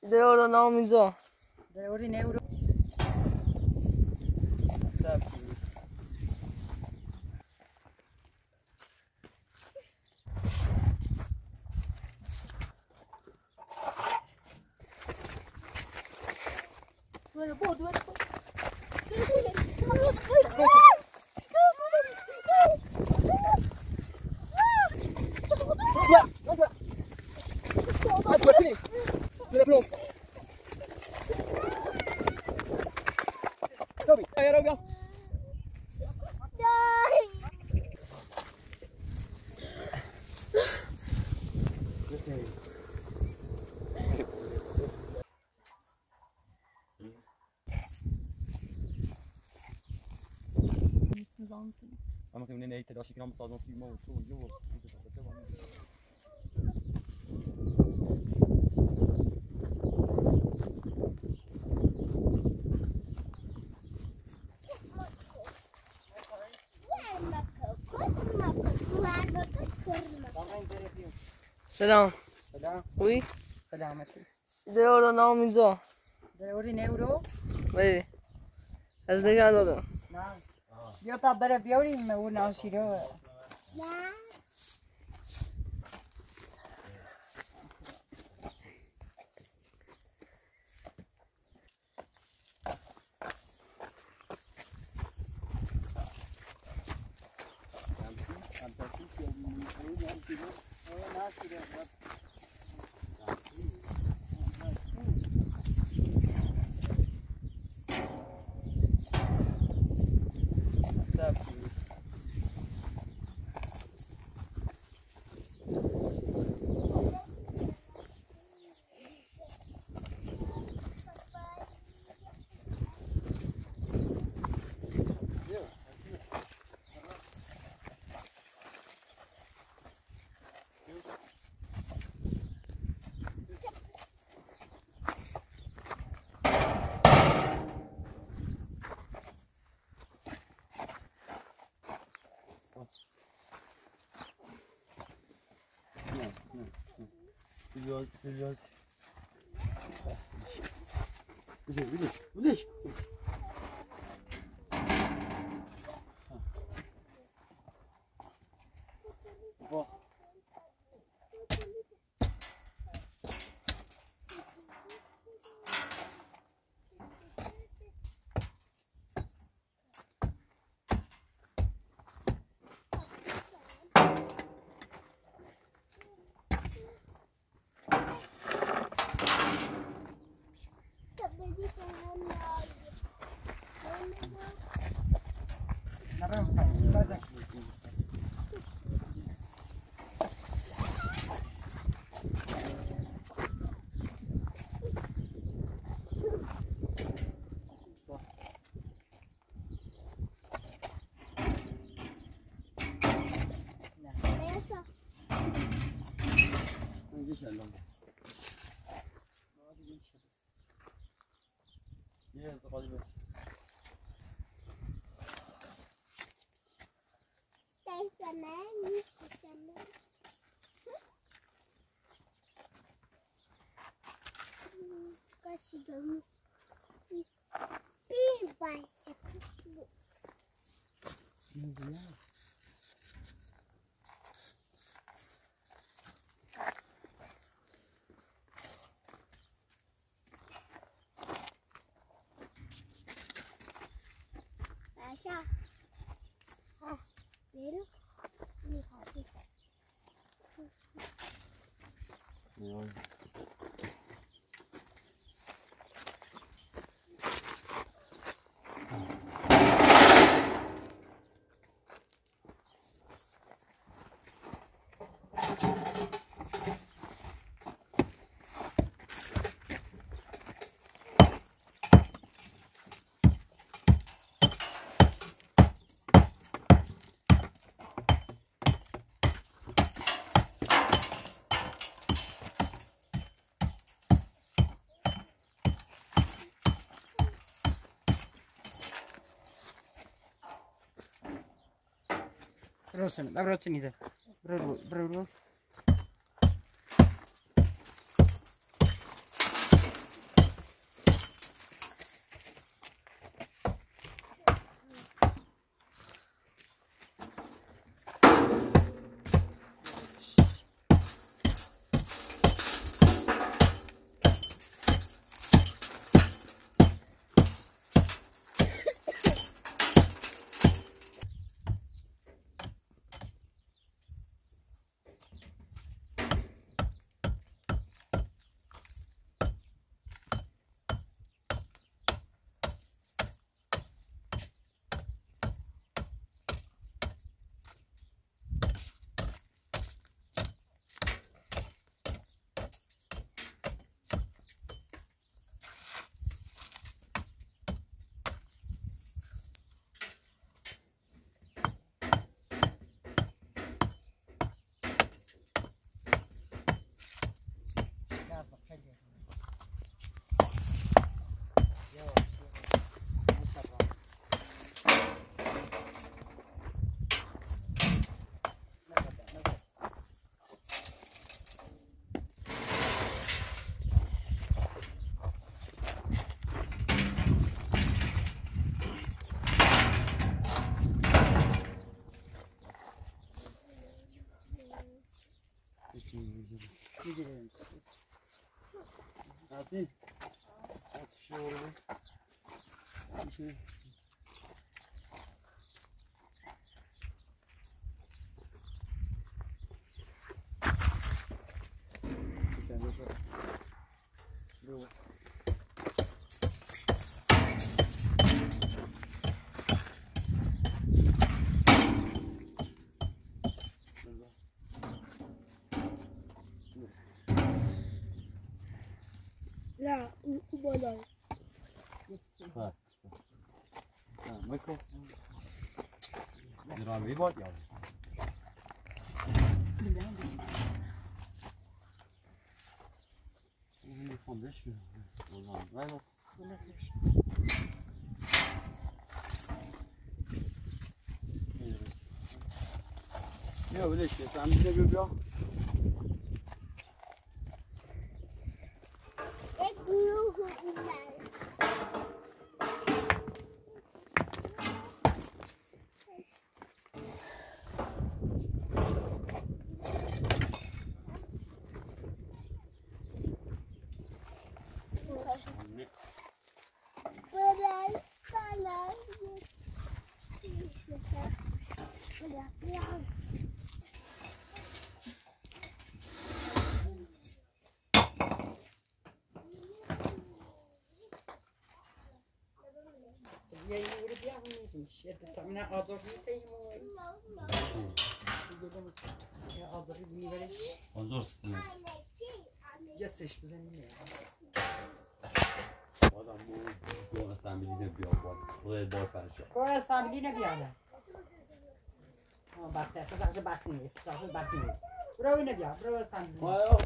euro naam اینجا. €1 euro. Ama خیلی نه تلاشی کنم سازمان سیما و تو یو سلام. سلام. Oui. سلامتی. euro naam اینجا. €1 euro. بله. از نگاه دادم. نه. بیا تا بره بیاریم اون ناشی رو. نه. Biliyoruz. Bilir. Bak. Asha. Veru. Ni hati. Rosen, la rotenite. Bro. Assim? Choro. لا ولا Ha, Michael. Drar mig bort, ja. Van deze weer. Ja, wel eens. Sen bir de bir ya. ik doe goed naar. یه یوری بیا می‌ریش یه تا من آزادی تیموری یه آزادی می‌بریش Ozorsın. یه چش بزنی Adam bu doğrustan bildiğine bir yol var. Buraya boy vermiş. کار استانبولی نبیاله بخته خداش بختی خداش بختی برو نبیا برو استانبولی Vay.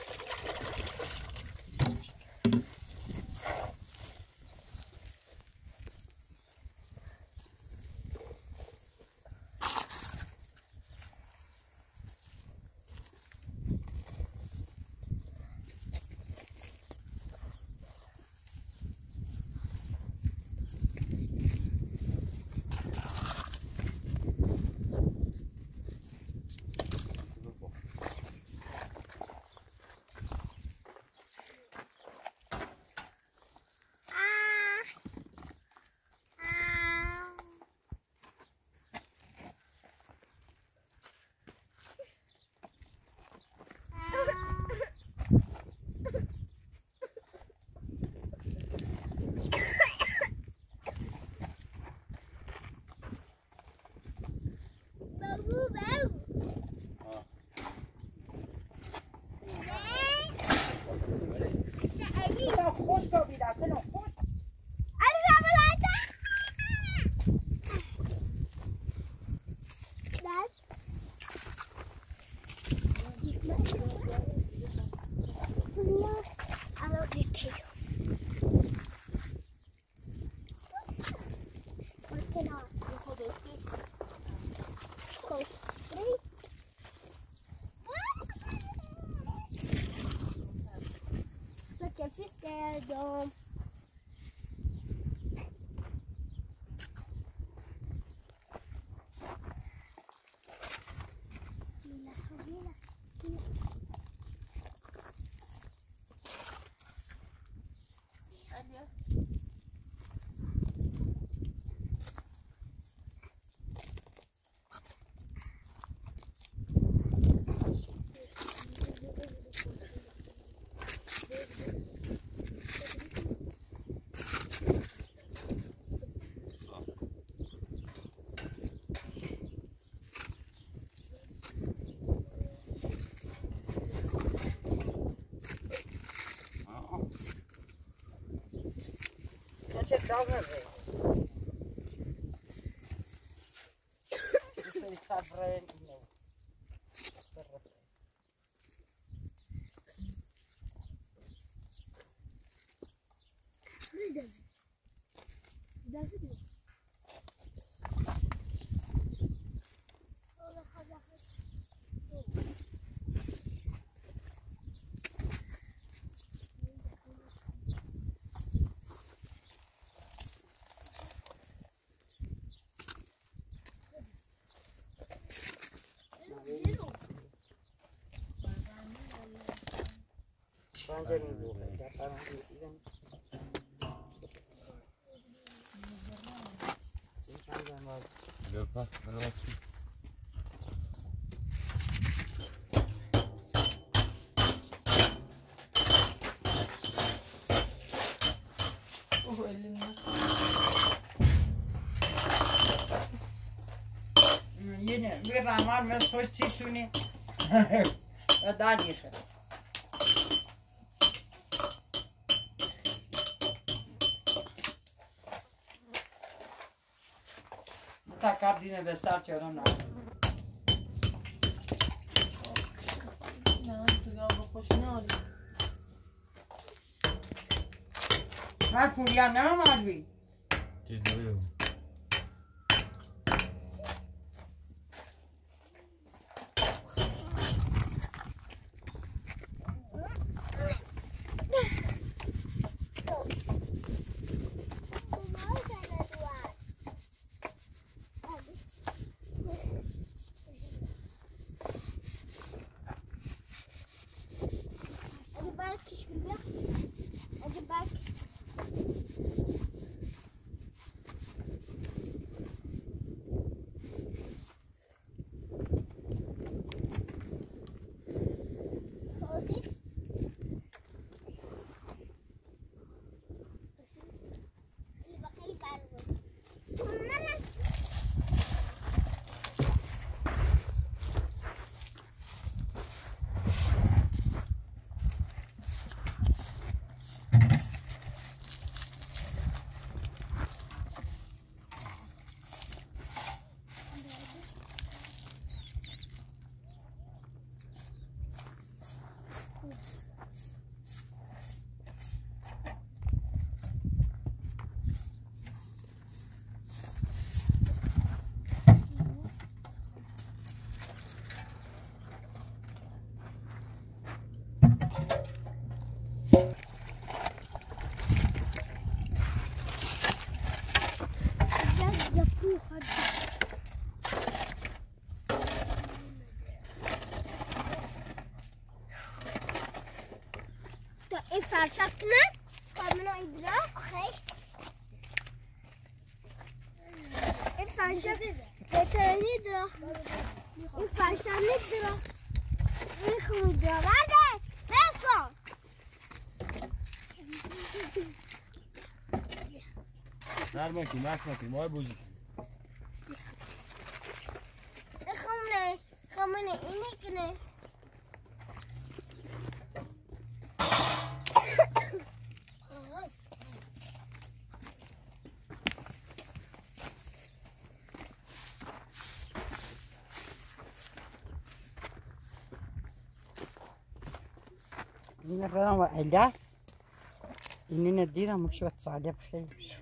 خوش تو بیده سنو خوش Fiskeldom. چه راز نده سری صبرین اینو پنجه میبوغه در پرونده سیزن Lepas, mana masuk? Oh elimle. Yine bir ramal ve sosisini ve daliye. Ta cardine de sarce non ha. Ben sigara başına alayım. Ma puglia ne marvi. Tidur. فرشتنا قبلنا إدراك خيش الفرشة بترني إدراك الفرشة ندراك يخرج بعدين بيصل Vermek ki, nasmak ki, mal bozuk. خمني إنك این را و الاف اینی ندیرم مشوت صالح خیلی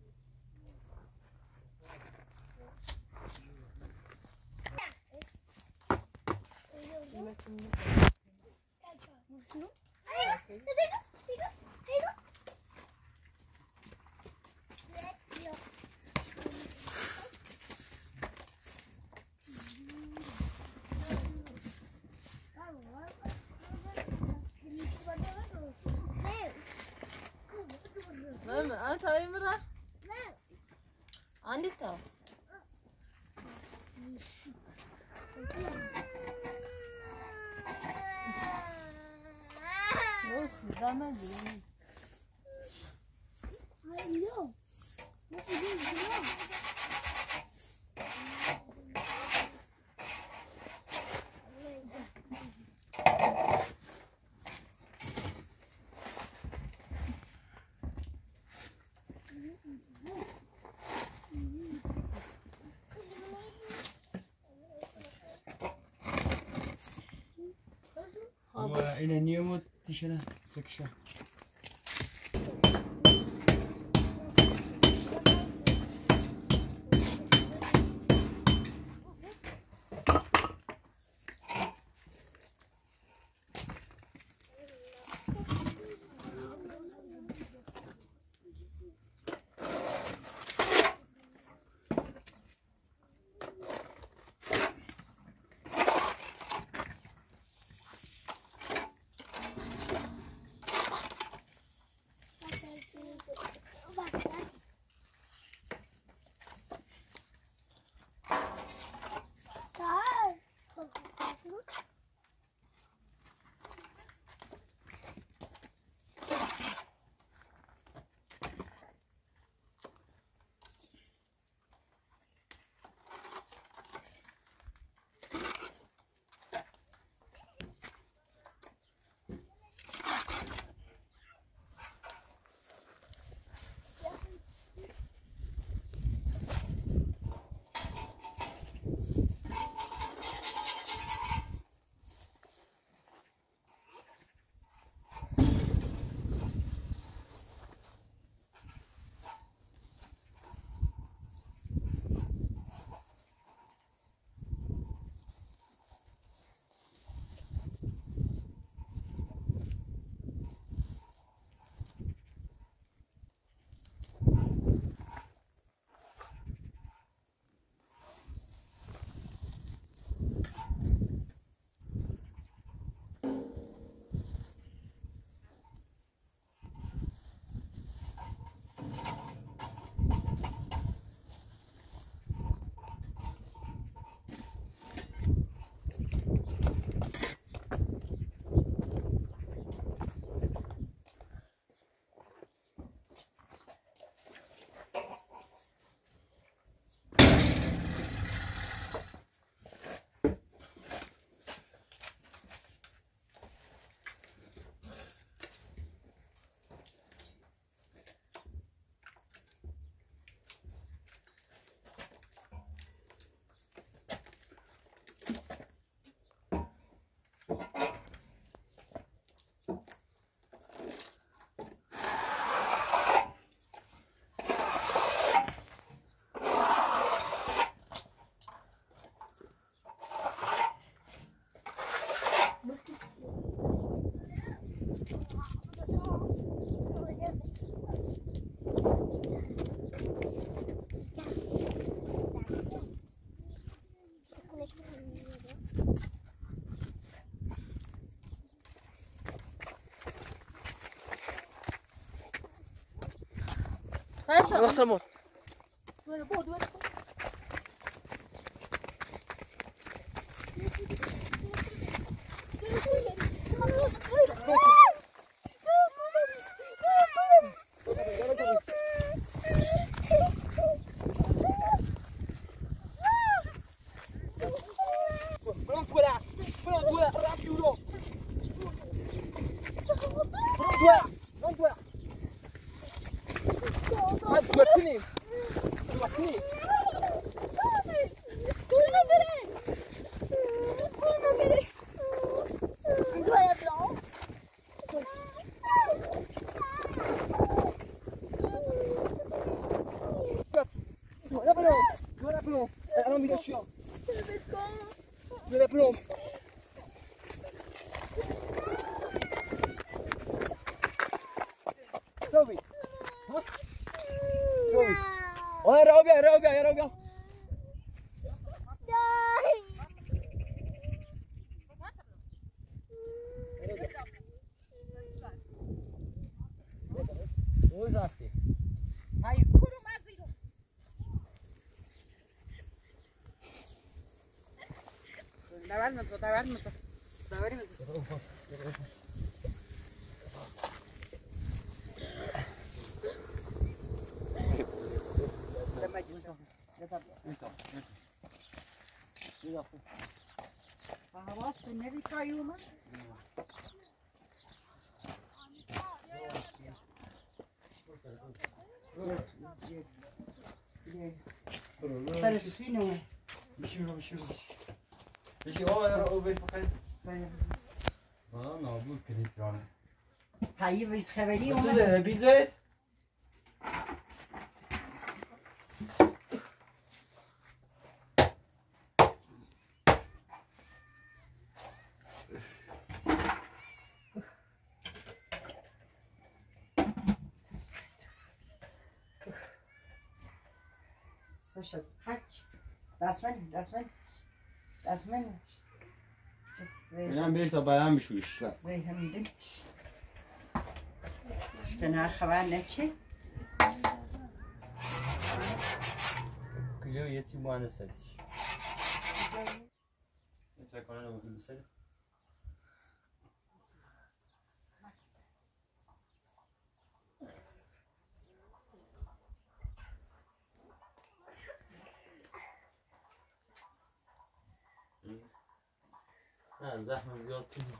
ماما أنت أي مرة؟ عندي تو. بص ده مدري. وإلى نيوم تشنا تكشا. Taşa. Yoksa Böyle bod ver. Pronto, olha! Pronto, olha! Rápido! Pronto, olha! Pronto, olha! Hadi Martini! Martini! Guarda però! Non mi lascio! Guarda però! Sobi! Sobi! Olha, Robia! Uzaste. Ay kuru maziro. Давай мыться. Havas ne bir kayıyorlar? Sarısını. Bişi o bir bakayım. Aa, ne bu klip yani. Hayır biz haberi Nasıl ona. de bize? Sasha, kaç. Das men. Ben bir sabah beğenmiş bu işler. Zeyhamidin. İşte ne haber ne ki? Kilo yeti bu anda serisi. Yeter kanala bakın mesela. Ha, zahmet ziyartımız.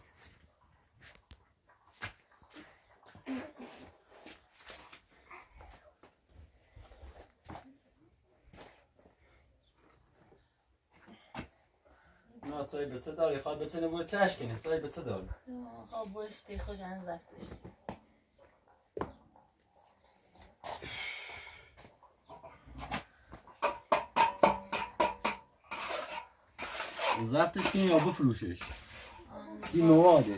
نه توی بچه داری خواه بچه نبود چش کنی توی بچه داری خب باشتی خوش انزفتش. زفتش کنی یا بفروشش سی موادش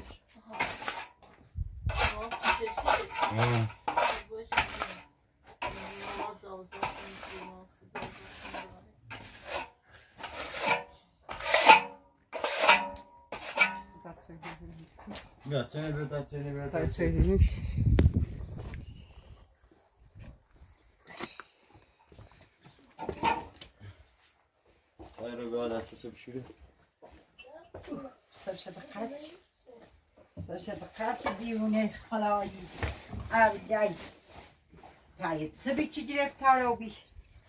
Da söylemiş. Hayır o bir asası bir şey. Sasha kaç دیونه خلایی اولی پایت سبیچی گرفتار او بی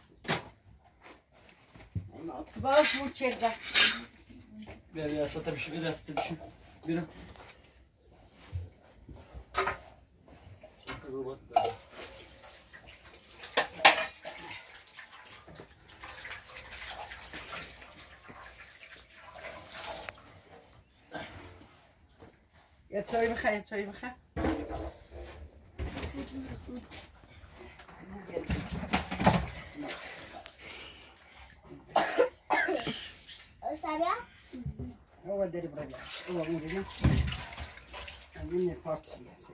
اما اتباز بود چرده Bir asata bir şey bir asata bir şey. Bir. یا توی بخواه Sabia? هو داری برای او اونجا همین پارتی هست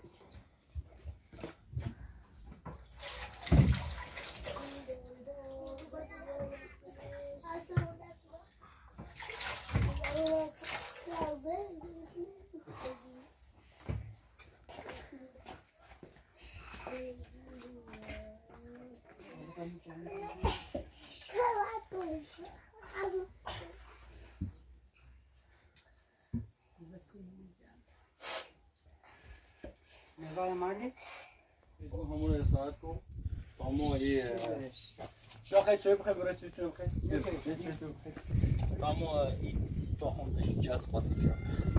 Ne var Mali? همون استراحت کن تا ما شاخه چه بخیر برای چه بخیر تا ما این تا خوندش جاز قاطی شد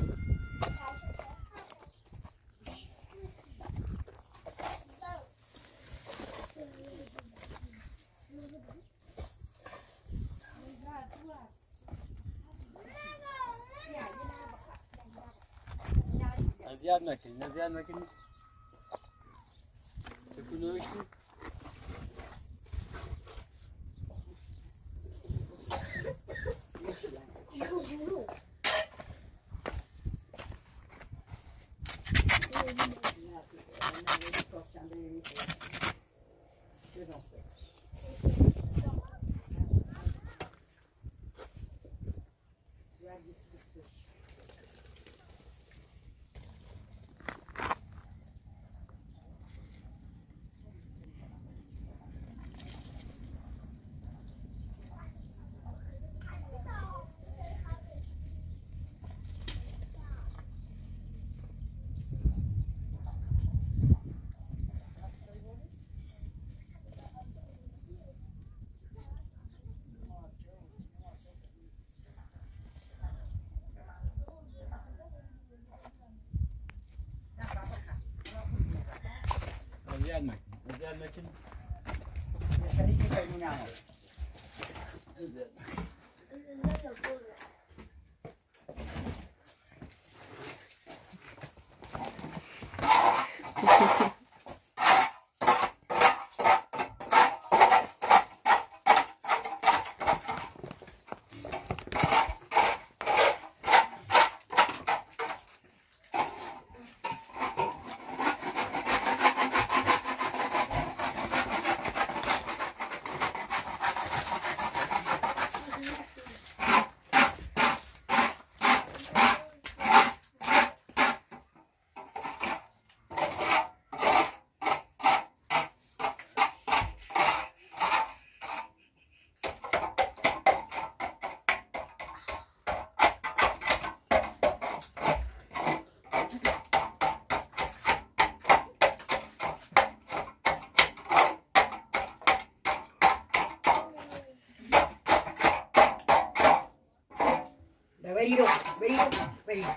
زیاد نکنی نه زیاد نکنی چکو نوشتی زیاد نکنی خليك يكلمون عنه Venido, venido, venido.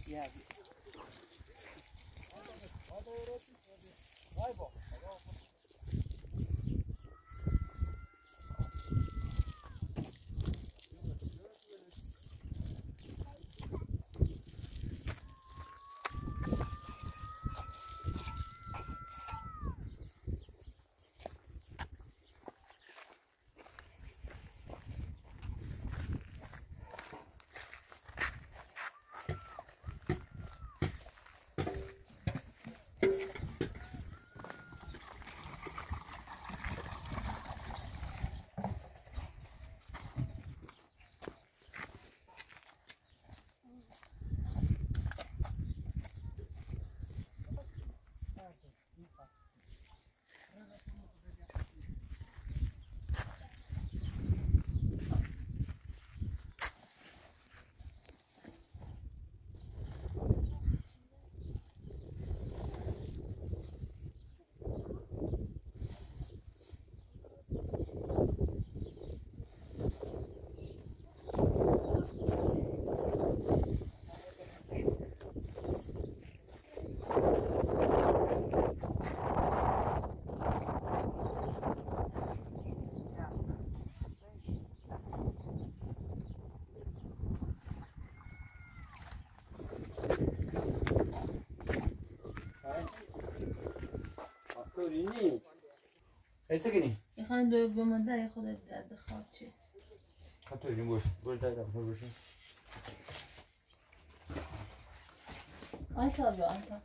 Torrini. Ete gini. میخواین دوی بمانده یه خود درد خواهد Torrini boş. Burada da boş. آیتا بیا آیتا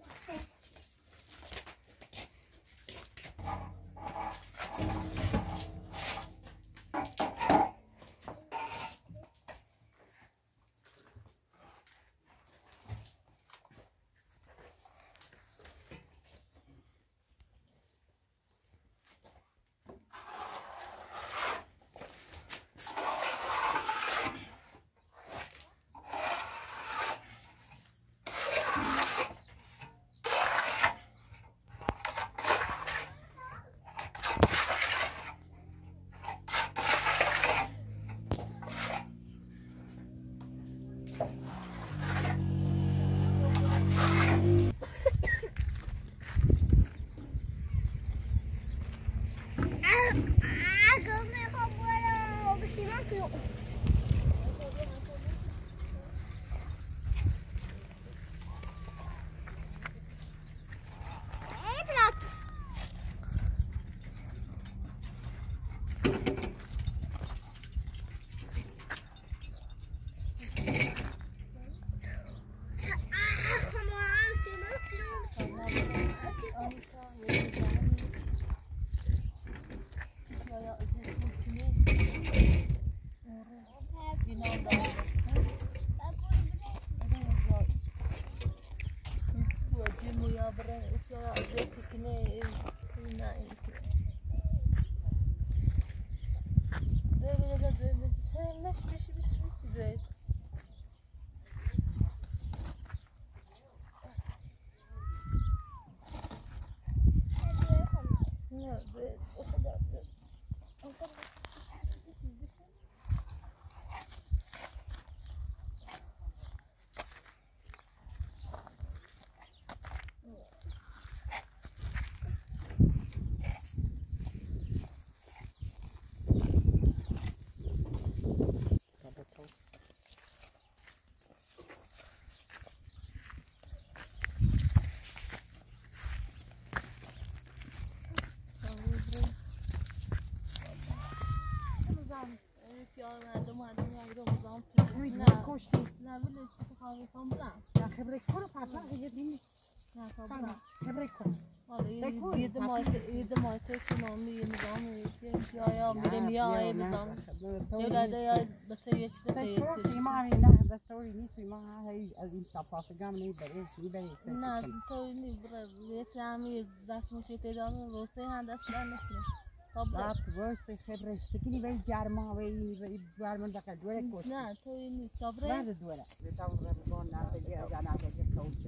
نه تو نیست یه تعمیز دست میشه تعداد روسه هم دست نمیشه رات واسه خبره سکنی به جرما و برمون دکه دوره کوش نه تو نیست صبره بعد دوره بتاون ربون ناتجی از ناتجی کوچه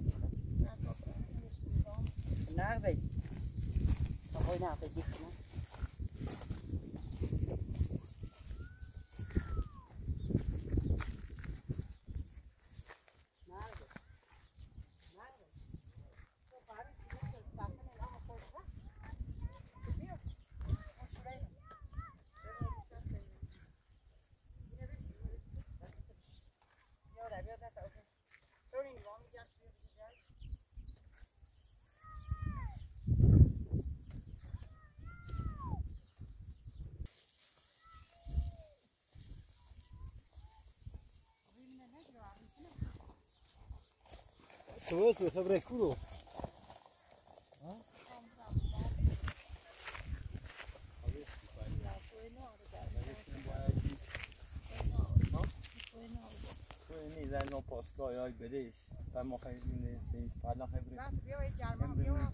نقدی خب ناتجی کنه تو اسم خبره کورو زن و پاسگاه یا بدهش و ما خیلی سیز پرلا خبره بیا جرمان بیا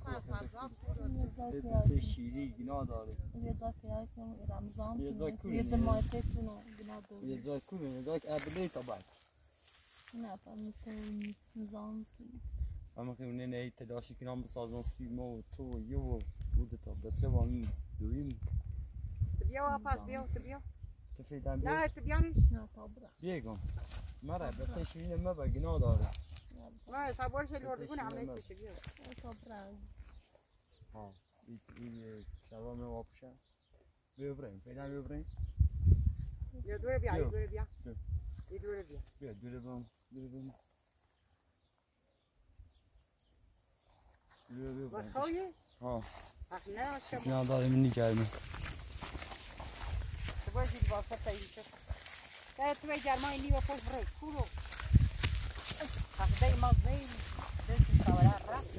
چه شیری گنا داره یه جا که رمضان یه جا کو یه دمای تکنو گنا داره یه جا کو یه جا ابله تبع نه فهمیدم نظام اما که اون نه تلاشی کنم بسازن سیما و تو یو بود تا بچه وان دویم بیا پس بیا تو فیدم بیا نه تو بیانش نه طابرا بیگم مرا بچه شیرین ما با گنا داره ما صبورش لوردگون عملیه چه بیا طابرا ها این شبا می واپشه بیبریم فیدم بیبریم یه دوره بیا بیا. یه دوره بیا بیا. یه دوره بیا بیا دوره بام و خویه ها اخ نه شما گنا داره منی گرمه باید دید واسه تاییشه تو جرمان نیو پس برای کورو حقده ما زیل دست سواره رفت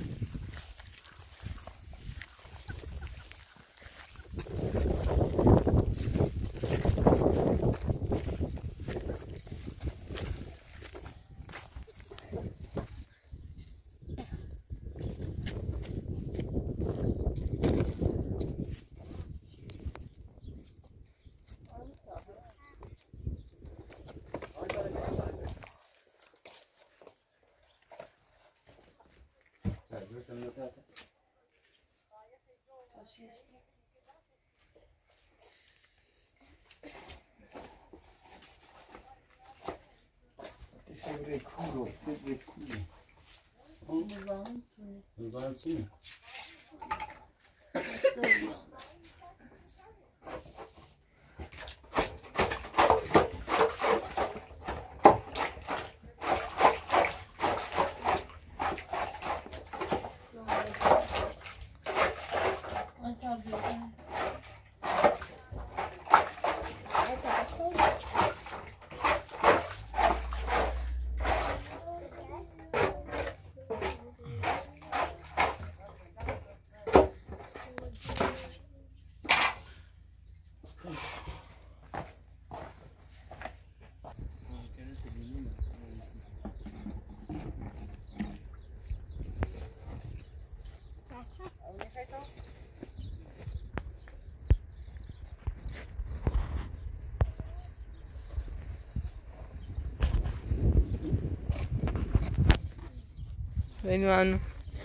فبره کورو نظام چی؟ Vem lá.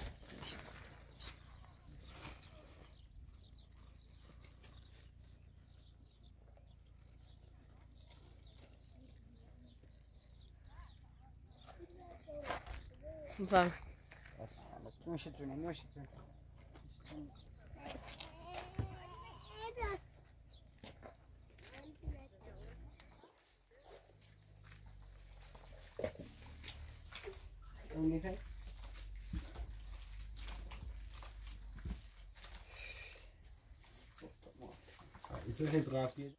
Vai. نوشتونه Is er geen draafje?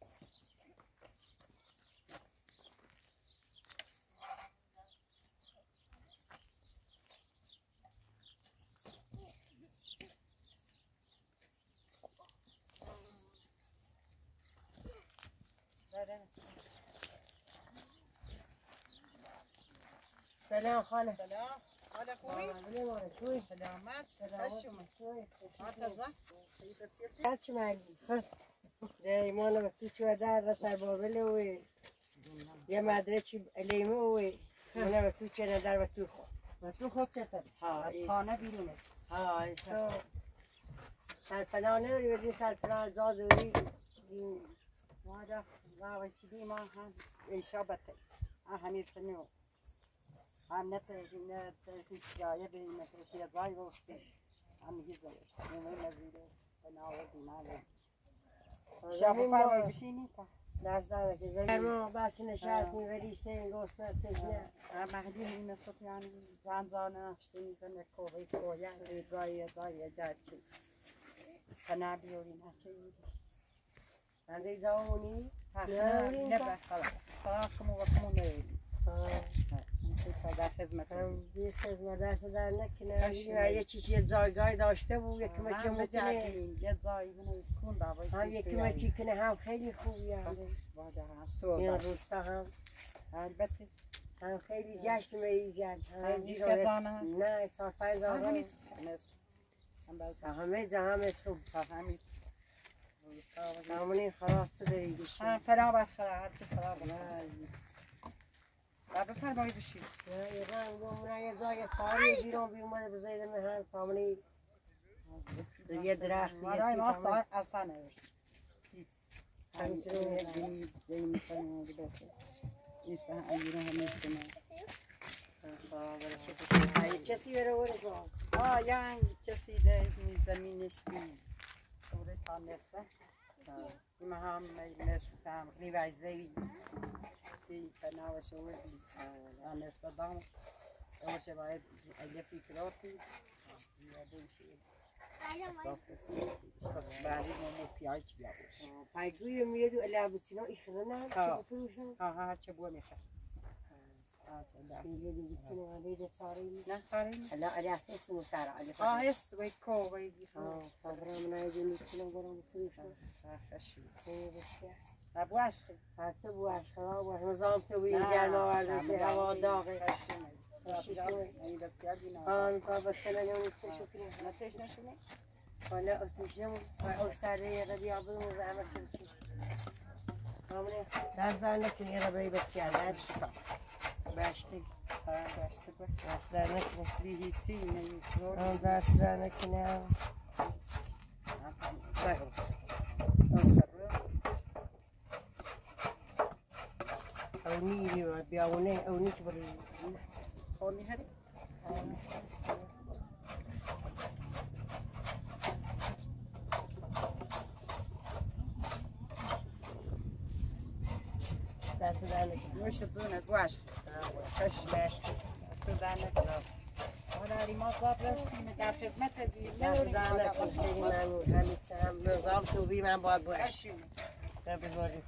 سلام خاله. سلام حالا خوبی؟ سلامت خوشم هرچی مگی ایمان و تو چه در و سربابل و یه مدرسه لیمو و من و تو چه ندار و تو خود و تو خود چطور؟ از خانه بیرونه ها ایسا سرپنانه رو بدین سرپنان زاد روی مادا راوچی ما هم ایشا بته همین سنو هم نترسیم شایه بریم نترسیم زای روسی هم گیزایش نمونه نزیده بناوه دیماله شب فرمای بشینی تا دست داره که زرما بس نشستیم وریستیم گوشت نتشنه مهدی این مثل یعنی زنزانه اشتی میکنه کوه کویه زای جرچی فنا بیوری نچه یوریست من ریزاونی نه خلاص خلاص کمو و کمو نیوری چی پدر خدمت هم بی خدمت دست در نکنه یه چیزی یه جایگاهی داشته بود یکی ما چه میکنه یه جایی بینه کن دعوای هم یکی ما چی کنه هم خیلی خوبی هم واجه هم سو این داشت روستا هم البته هم خیلی جشن میزد هم جیش که زانه نه 4-5 زانه همید همه جا هم از خوب همید همونی خلاص چه داری بشید هم فنا بخدا هرچی خدا و بفرمایید بشید یه رنگ بمونه یه جای چاری بیرون بیومده بزایده مهر تامونی یه درخت یه مارای چی ما تامونی چار اصلا نوشت هیچ همیشه رو یه دینی دیگه مثلا موضوع بسته نیست همینه همیشه یه کسی بره ورزا یعنی کسی ده زمینش بی دورش هم نصفه این هم نصف هم ریویزی که پناهش وردی هم نصفه دام اولش باید اگه فکراتی بعدی ما پیاچ بیاوش پایگوی میادو الابسینا ایخرنا چه بفروشن هر چه بو میخواد میادو بتونه ولی ده چاری نه چاری هلا على اسمه سارة على هس ويكو ويجي فبرام نايجي نتسلم برام بفروشن خشي ايه بس يا ابواش حتى بواش خلاص ونظام توي جانا وعلى هوا داغي خشي بابا سنة يوم تشوفين لا تيش نشوفه ولا أتيشم أستاذي ربي عبدو مزعم الشمس همونه دست در نکنی یه ربایی بسیار دست شکا باشتی باشتی دست در نکنی لیهیتی هم دست در نکنی هم او میری و بیاونه او نیک بری خونی هری دست در نکنی نوش زونه باش خش باشتی دست در نکنی حالا ریمات زاد داشتیم در خدمت دی دست در نکنی خیلی ممنون همیشه هم نظام تو بی من باید باش خشی بزاری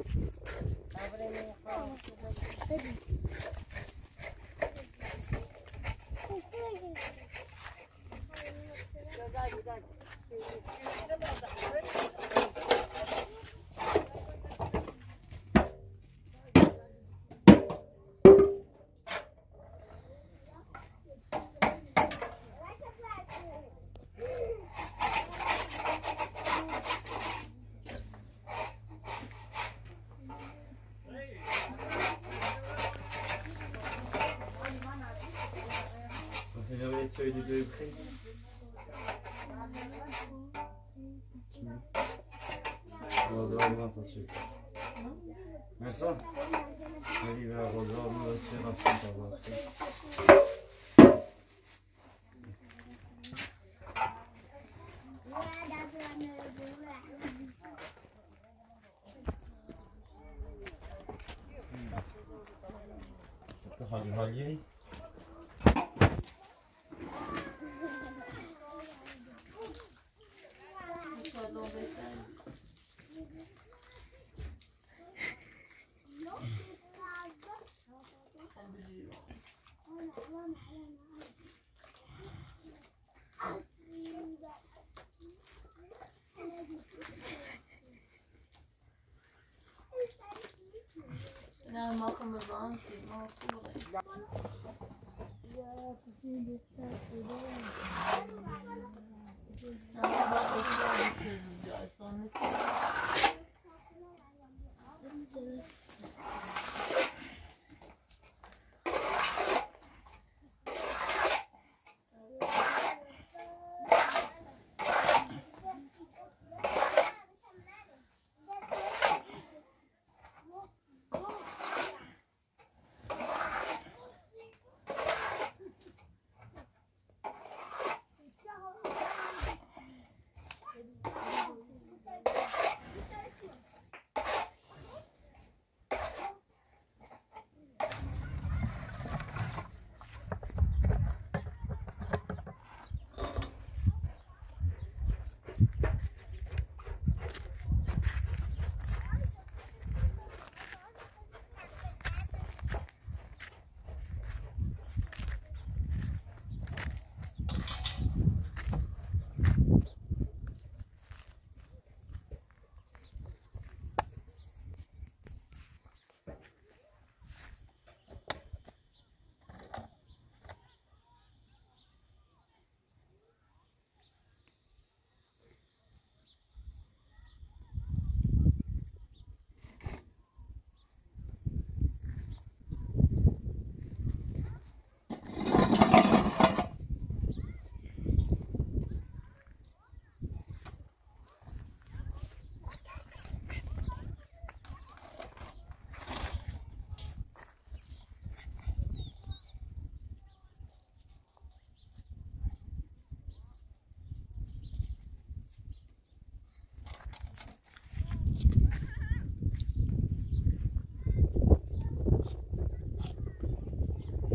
Söylediği şey. Rozalma taşı. Mesela Eli ve rozalma da şey aslında. Hadi. نه ما خمزان تیم ما خوبه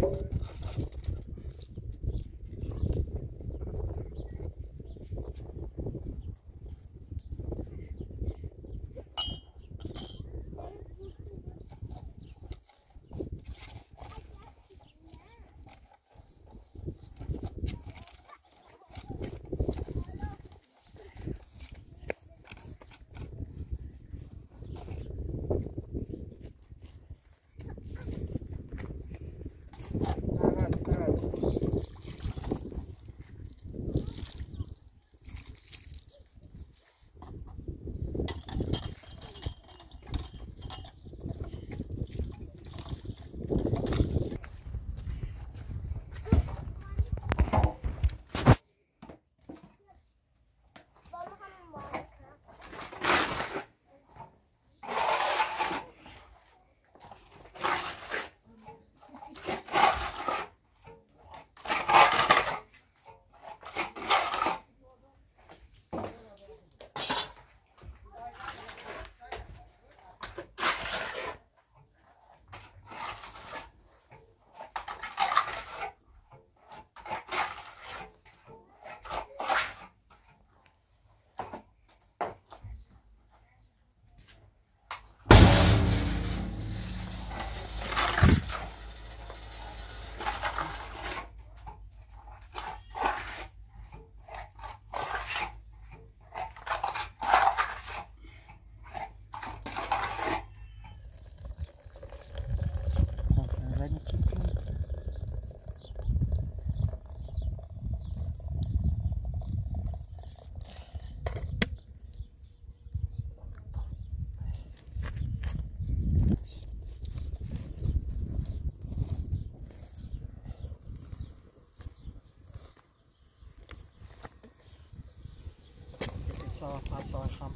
صافم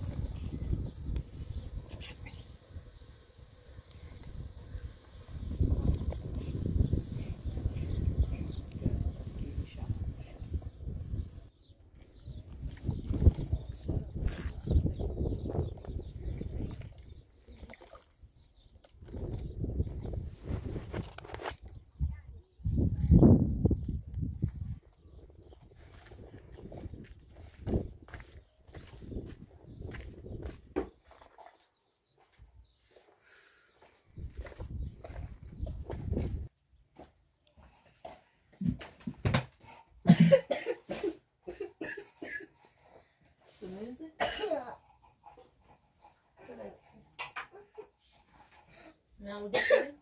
Now we get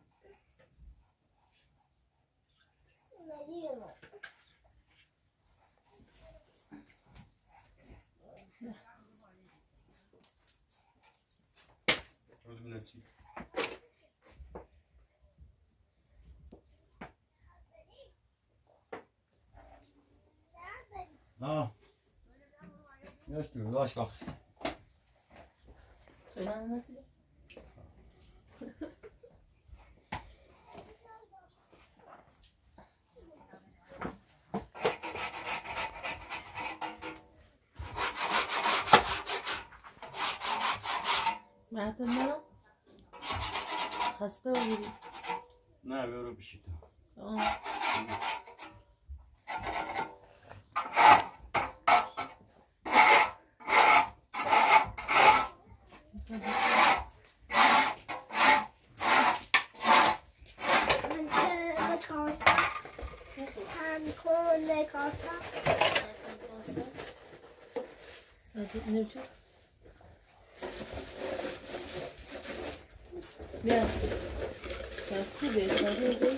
Ah. Just du, lass doch. Soll ich noch ziehen? معتمرة خسته بودی نه برو بشید نمیشه بیا چی بهتره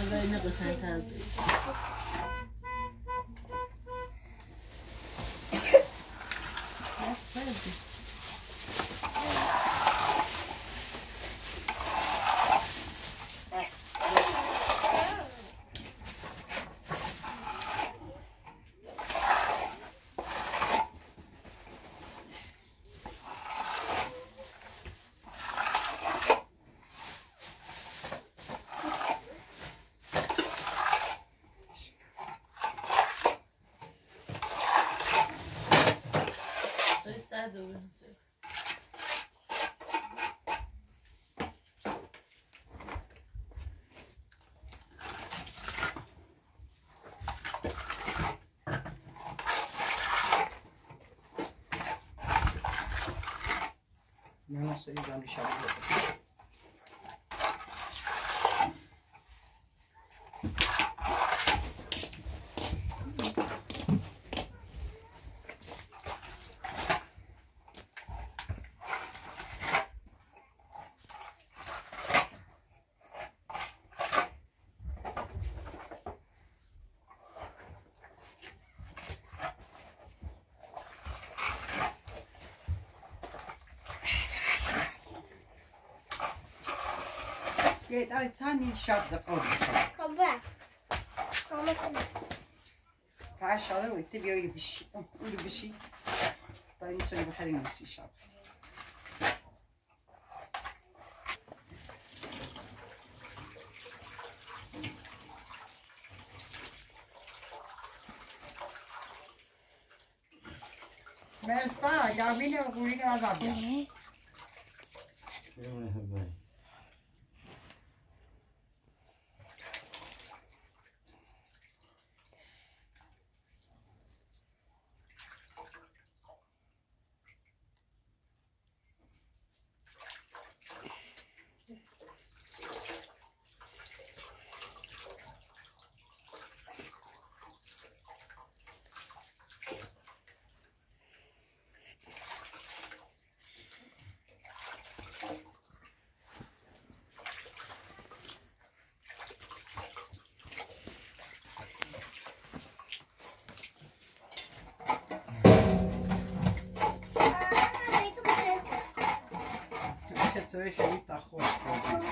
غذای نه قشنگ‌تر از این. من سری دانه شب بپرسم Get tiny shop the phone. Come back. Come back. Cash على وقت بيجي بشي قولي بشي طيب نسوي بخير نفسي شاب Versta, ya vine o kuyunu adam. چطوری خیلی تا خوش کنید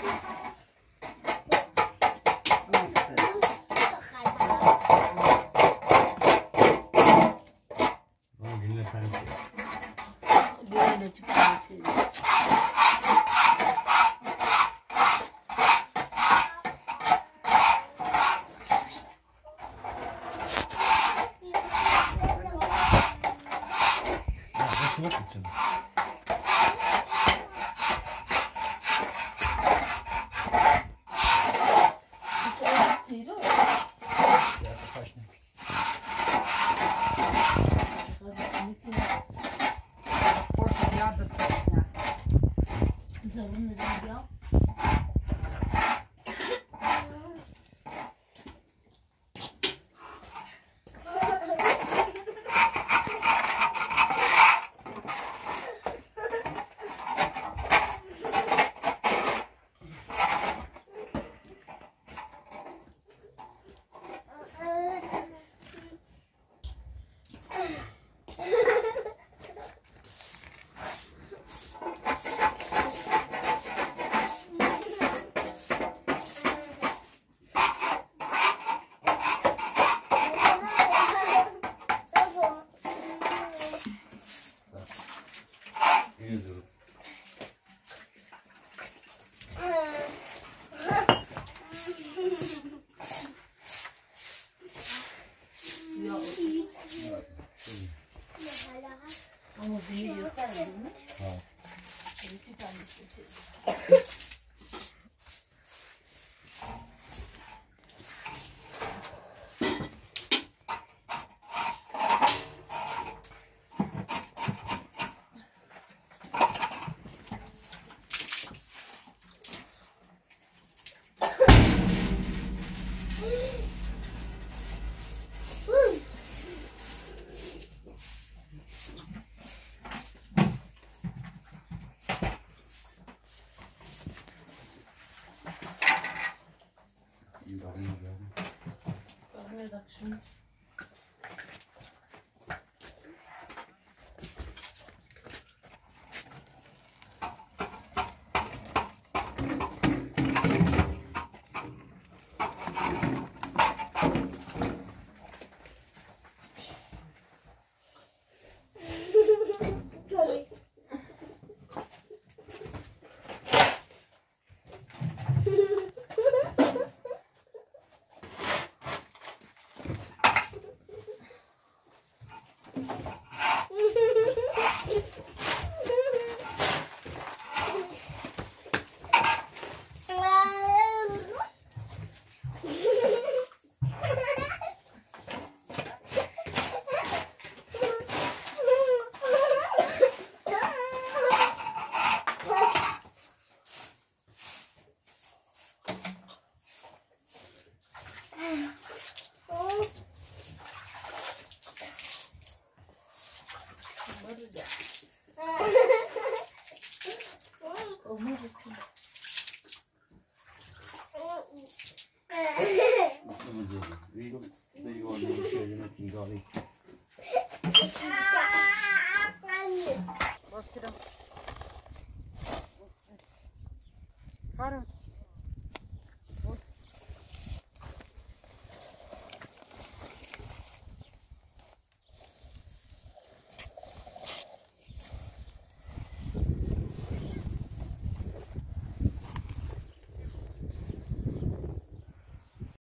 Oh,